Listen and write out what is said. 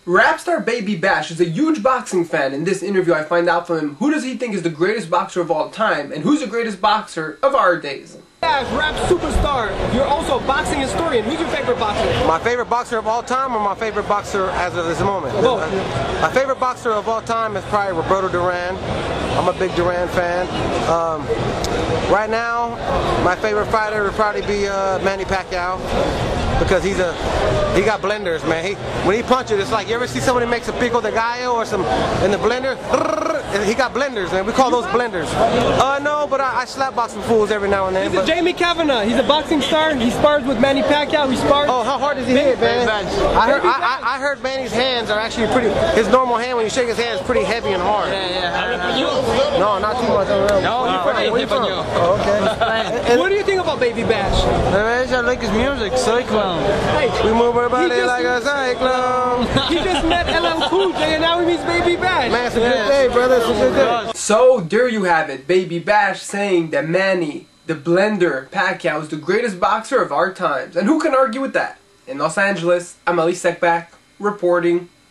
Rap star Baby Bash is a huge boxing fan. In this interview I find out from him who does he think is the greatest boxer of all time and who's the greatest boxer of our days. Bash, rap superstar, you're also a boxing historian. Who's your favorite boxer? My favorite boxer of all time or my favorite boxer as of this moment? Both. My favorite boxer of all time is probably Roberto Duran. I'm a big Duran fan. Right now, my favorite fighter would probably be Manny Pacquiao. Because he got blenders, man. When he punches, it's like, you ever see somebody makes a pico de gallo or some in the blender? He got blenders, man. We call those blenders. No, but I slap box with fools every now and then. He's a Jamie Kavanagh. He's a boxing star. He spars with Manny Pacquiao. He spars. Oh, how hard does he hit, man? I heard Manny's hands are actually pretty. His normal hand, when you shake his hand, is pretty heavy and hard. Yeah. No, not too much. No, where you from? Oh, okay. What do you think about Baby Bash? I like his music, Cyclone. Hey, we move our body like a cyclone. He just met LL Cool J and now he meets Baby Bash. Man, it's a good day, brother. It's a good day. So there you have it, Baby Bash saying that Manny, the Blender Pacquiao, is the greatest boxer of our times. And who can argue with that? In Los Angeles, I'm Ali Sekbak, reporting.